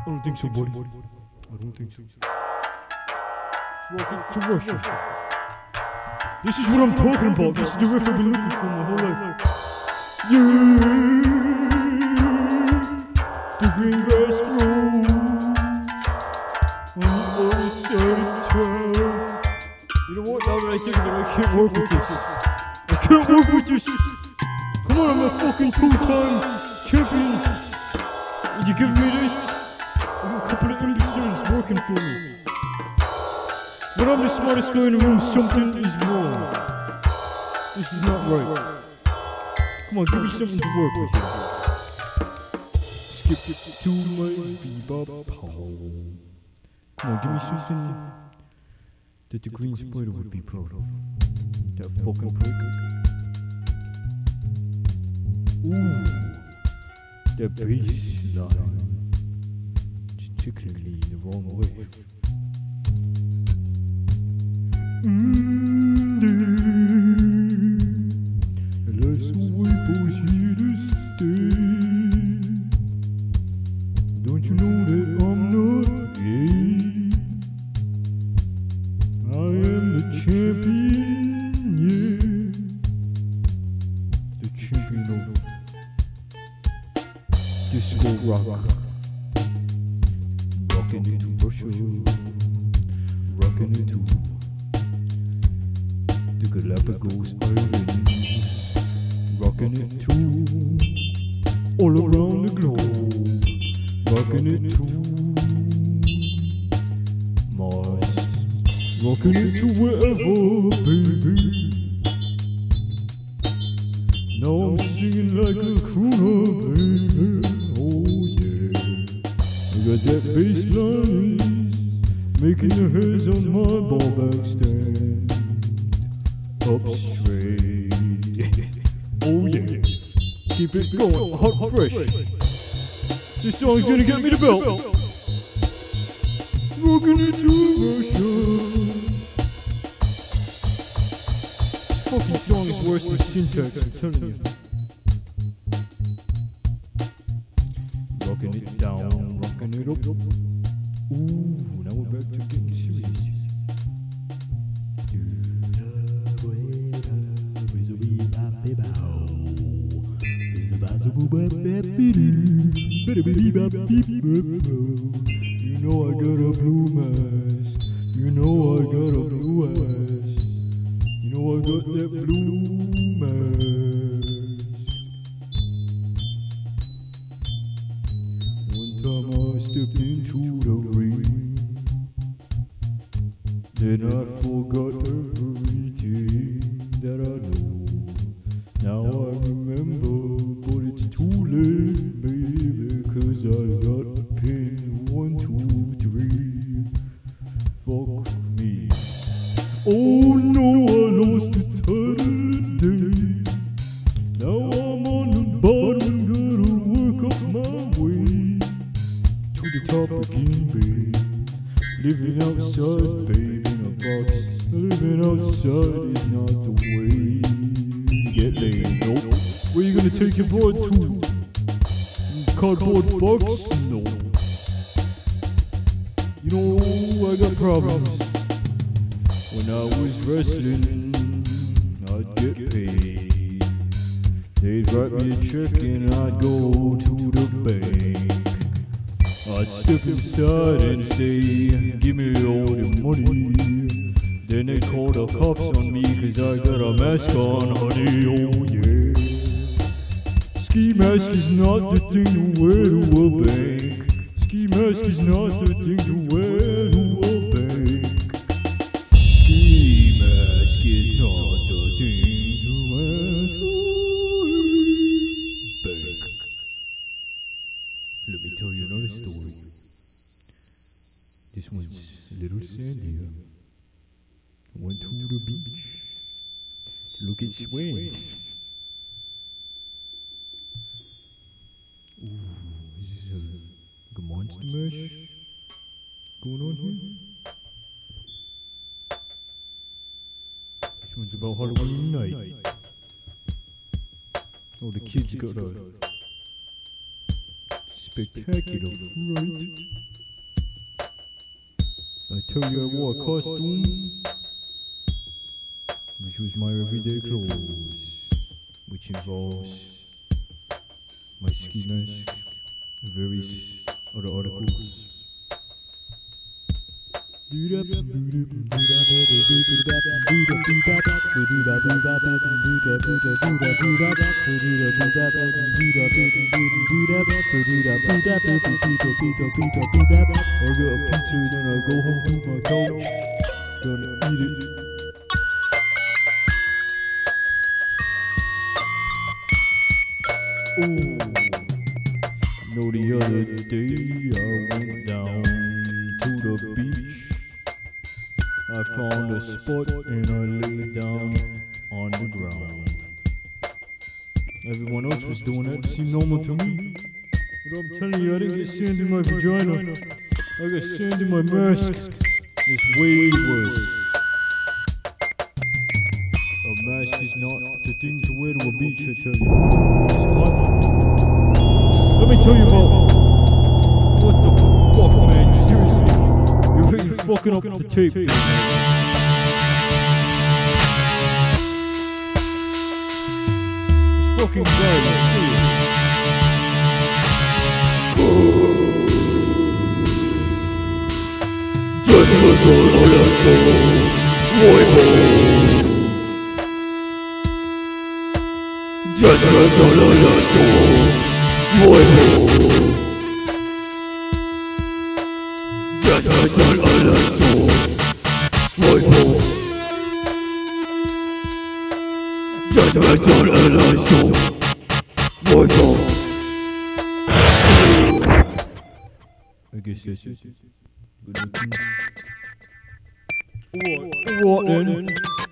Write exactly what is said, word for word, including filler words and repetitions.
I don't think so, buddy. I don't think so. Welcome to Russia. This is what I'm talking about. This is the riff I've been looking for my whole life. Yeah, the green grass grows on the other side of town. You know what? Now that I think of it, I can't work with this. I can't work with this. Come on, I'm a fucking two-time champion. Would you give me this? I got a couple of imbeciles working for me. When I'm the smartest guy in the room, something is wrong. This is not right. Come on, give me something to work with here. Skip it to my bee-bop home. Come on, give me something that the green spider would be proud of. That fucking prick. Ooh, that bass line. It's tickling me the wrong way. Unless we push here to stay. Don't you know that I'm not gay? I am the champion, yeah. The champion of disco rock. Rockin' into Russia. Rockin' into Galapagos Islands, rockin' it too, all around the globe, rockin' it too, Mars, rockin' it to wherever, baby. Now I'm singing like a crooner, baby, oh yeah. I got that bass line, making the hairs on my ball back stand up straight. Oh yeah, keep it going, hot fresh. This song's gonna get me the belt. Rockin' into Russia. This fucking song is worse than syntax, I'm telling you. Rockin' it down, rockin' it up. Ooh, now we're back to getting serious. You know I got a blue mask. You know I got a blue ass. You know I got that blue mask. One time I stepped into the ring, then I forgot everything that I know. Now I remember, but it's too late, baby, cause I got a pin, one, two, three, fuck me. Oh no, I lost the title today. Now I'm on the bottom, gotta work up my way to the top again, baby. Living outside, baby, in a box. Living outside is not the way to get laid, nope. Where you gonna take your board to? Cardboard box? No. You know, I got problems. When I was wrestling, I'd get paid. They'd write me a check and I'd go to the bank. I'd step inside and say, give me all the money. Then they call the cops on me cause I got a mask on, honey, oh yeah. Ski mask is not the thing to wear to a bank. Ski mask is not the thing to wear to a bank. Ski mask is not the thing to wear to a bank. Let me tell you another story. This one's a little sandier. I went to the beach to look at swans. Ooh, is this a, like a monster mash going on here? This one's about Halloween night. Oh, the kids got a spectacular, right? I tell you I wore a costume, which was my everyday clothes, which involves my ski mask and various other articles. I got a pizza, then I go home to my couch, gonna eat it. Ooh, you know, the other day I went down to the beach. I found a spot and I laid down on the ground. Everyone else was doing that, it seemed normal to me. But I'm telling you, I didn't get sand in my vagina. I got sand in my mask. It's way worse. A mask is not the thing to wear to a beach, I tell you. It's not. Let me tell you about what the fuck, man. Seriously, you're really fucking up the tape. It's fucking bad, I see it. Judgmental on the soul, boy, judgmental on the soul, boy, judgmental on the soul, boy, judgmental on the soul, boy. I guess that's it. Good looking. What? What then?